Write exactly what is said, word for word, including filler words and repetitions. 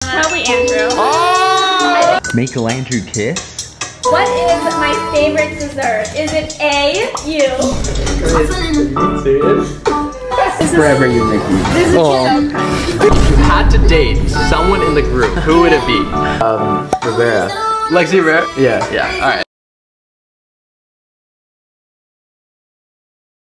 Probably Andrew. Oh! Make Landrew kiss? What is my favorite dessert? Is it A, you? Serious? Forever you make me. This is Oh. If you had to date someone in the group, who would it be? Um, Rivera. Lexi Rivera? Yeah. Yeah, alright.